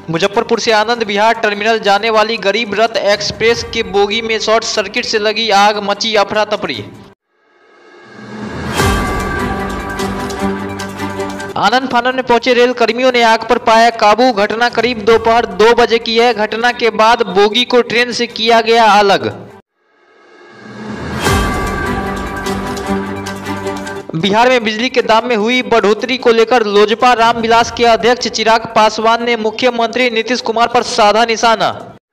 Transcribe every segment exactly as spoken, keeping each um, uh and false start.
मुजफ्फरपुर से आनंद विहार टर्मिनल जाने वाली गरीब रथ एक्सप्रेस के बोगी में शॉर्ट सर्किट से लगी आग, मची अफरा तफरी। आनंद फानन में पहुंचे रेल कर्मियों ने आग पर पाया काबू। घटना करीब दोपहर दो बजे की है। घटना के बाद बोगी को ट्रेन से किया गया अलग। बिहार में बिजली के दाम में हुई बढ़ोतरी को लेकर लोजपा रामविलास के अध्यक्ष चिराग पासवान ने मुख्यमंत्री नीतीश कुमार पर साधा निशाना।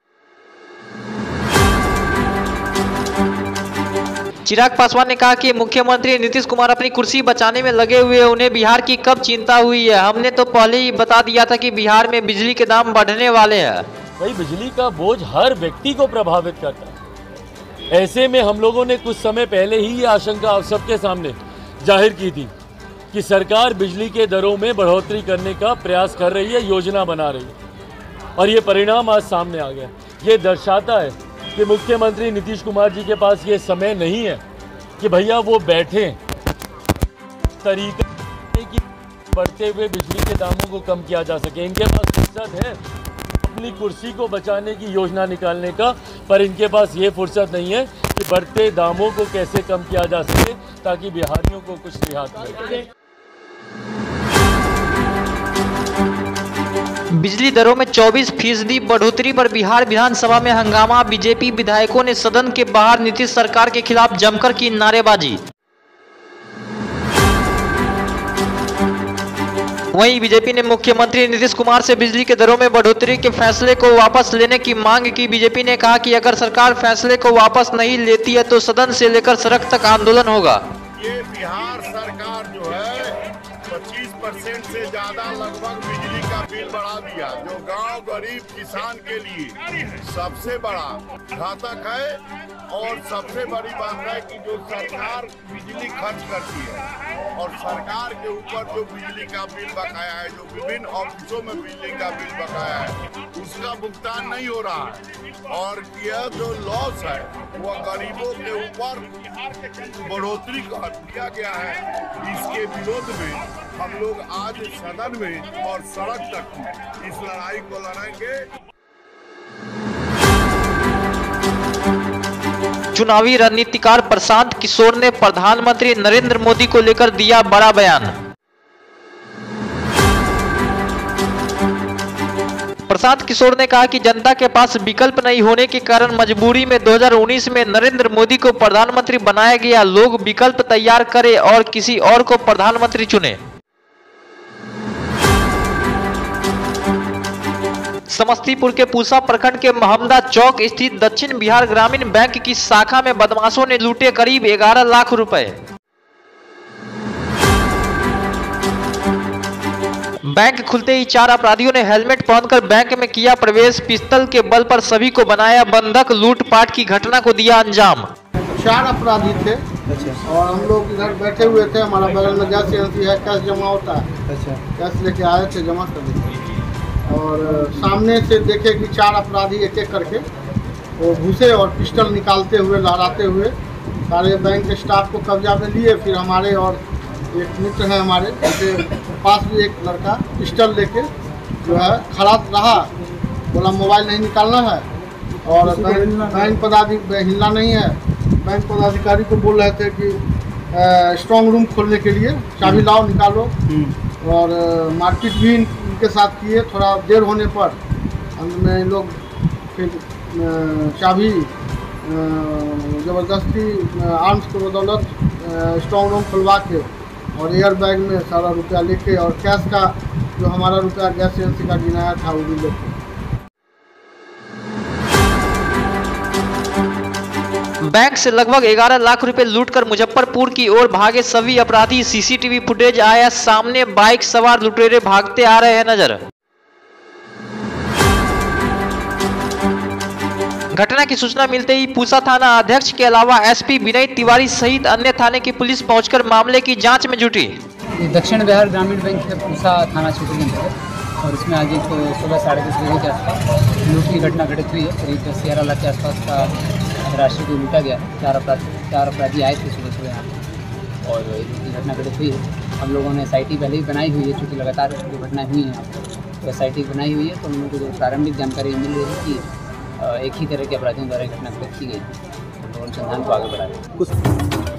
चिराग पासवान ने कहा कि मुख्यमंत्री नीतीश कुमार अपनी कुर्सी बचाने में लगे हुए, उन्हें बिहार की कब चिंता हुई है। हमने तो पहले ही बता दिया था कि बिहार में बिजली के दाम बढ़ने वाले हैं। भाई, बिजली का बोझ हर व्यक्ति को प्रभावित करता है। ऐसे में हम लोगों ने कुछ समय पहले ही ये आशंका आप सबके सामने जाहिर की थी कि सरकार बिजली के दरों में बढ़ोतरी करने का प्रयास कर रही है, योजना बना रही है, और ये परिणाम आज सामने आ गया। ये दर्शाता है कि मुख्यमंत्री नीतीश कुमार जी के पास ये समय नहीं है कि भैया वो बैठे तरीके की बढ़ते हुए बिजली के दामों को कम किया जा सके। इनके पास फुर्सत है अपनी कुर्सी को बचाने की योजना निकालने का, पर इनके पास ये फुर्सत नहीं है कि बढ़ते दामों को कैसे कम किया जा सके ताकि बिहारियों को कुछ रियायत मिले। बिजली दरों में चौबीस फीसदी बढ़ोतरी पर बिहार विधानसभा में हंगामा। बीजेपी विधायकों ने सदन के बाहर नीतीश सरकार के खिलाफ जमकर की नारेबाजी। वहीं बीजेपी ने मुख्यमंत्री नीतीश कुमार से बिजली के दरों में बढ़ोतरी के फैसले को वापस लेने की मांग की। बीजेपी ने कहा कि अगर सरकार फैसले को वापस नहीं लेती है तो सदन से लेकर सड़क तक आंदोलन होगा। ये बिहार सरकार जो है पच्चीस परसेंट से ज्यादा लगभग बिजली का बिल बढ़ा दिया, जो गांव गरीब किसान के लिए सबसे बड़ा घातक है। और सबसे बड़ी बात है कि जो सरकार बिजली खर्च करती है और सरकार के ऊपर जो बिजली का बिल बकाया है, जो विभिन्न ऑफिसों में बिजली का बिल बकाया है, उसका भुगतान नहीं हो रहा है। और यह जो लॉस है वह गरीबों के ऊपर बढ़ोतरी कर दिया गया है। इसके विरोध में हम लोग आज सदन में और सड़क तक इस लड़ाई को लड़ेंगे। चुनावी रणनीतिकार प्रशांत किशोर ने प्रधानमंत्री नरेंद्र मोदी को लेकर दिया बड़ा बयान। प्रशांत किशोर ने कहा कि जनता के पास विकल्प नहीं होने के कारण मजबूरी में दो हज़ार उन्नीस में नरेंद्र मोदी को प्रधानमंत्री बनाया गया। लोग विकल्प तैयार करें और किसी और को प्रधानमंत्री चुने। समस्तीपुर के पूसा प्रखंड के महमदा चौक स्थित दक्षिण बिहार ग्रामीण बैंक की शाखा में बदमाशों ने लूटे करीब ग्यारह लाख रुपए। बैंक खुलते ही चार अपराधियों ने हेलमेट पहनकर बैंक में किया प्रवेश। पिस्तल के बल पर सभी को बनाया बंधक। लूटपाट की घटना को दिया अंजाम। चार अपराधी थे। अच्छा। और हम लोग इधर बैठे हुए थे, हमारा बगल में गैस एजेंसी है, कैश जमा होता है। अच्छा। कैश लेके आए थे, जमा कर दिए और सामने से देखे कि चार अपराधी एक एक करके वो घुसे और पिस्टल निकालते हुए लहराते हुए सारे बैंक के स्टाफ को कब्जा में लिए। फिर हमारे और एक मित्र हैं हमारे, उनके पास भी एक लड़का पिस्टल लेके जो है खड़ा रहा, बोला मोबाइल नहीं निकालना है और बैंक पदाधिकारी हिलना नहीं है। बैंक पदाधिकारी को बोल रहे थे कि स्ट्रॉन्ग रूम खोलने के लिए चाबी लाओ निकालो, और मारपीट भी इनके साथ किए। थोड़ा देर होने पर अंत में लोग फिर चाबी ज़बरदस्ती आर्म्स के बदौलत स्ट्रॉन्ग रूम खुलवा के और एयर बैग में सारा रुपया लेके और कैश का जो हमारा रुपया गैस एजेंसी का गिनाया था वो भी लेके। बैंक से लगभग ग्यारह लाख रुपए लूटकर मुजफ्फरपुर की ओर भागे सभी अपराधी। सीसीटीवी फुटेज आया सामने, बाइक सवार लुटेरे भागते आ रहे हैं नजर। घटना की सूचना मिलते ही पूसा थाना अध्यक्ष के अलावा एसपी विनय तिवारी सहित अन्य थाने की पुलिस पहुंचकर मामले की जांच में जुटी। दक्षिण बिहार ग्रामीण बैंक के पूसा थाना क्षेत्र में है और इसमें आज एक सुबह साढ़े दस बजे के आसपास लूट की घटना घटित हुई है। करीब ग्यारह लाख के आसपास का राशि को लूटा गया है। चार अपराधी चार अपराधी आए थे सुबह सुबह यहाँ पर और घटना घटित हुई है। हम लोगों ने एस आई टी पहले ही बनाई हुई है, चूँकि लगातार जो घटनाएँ हुई हैं यहाँ पर, एस आई टी बनाई हुई है। तो हम लोग को जो प्रारंभिक जानकारी मिल रही है कि अ, एक ही तरह के अपराधियों द्वारा घटना घटित की गई, तो अनुसंधान को आगे बढ़ा रहे हैं। कुछ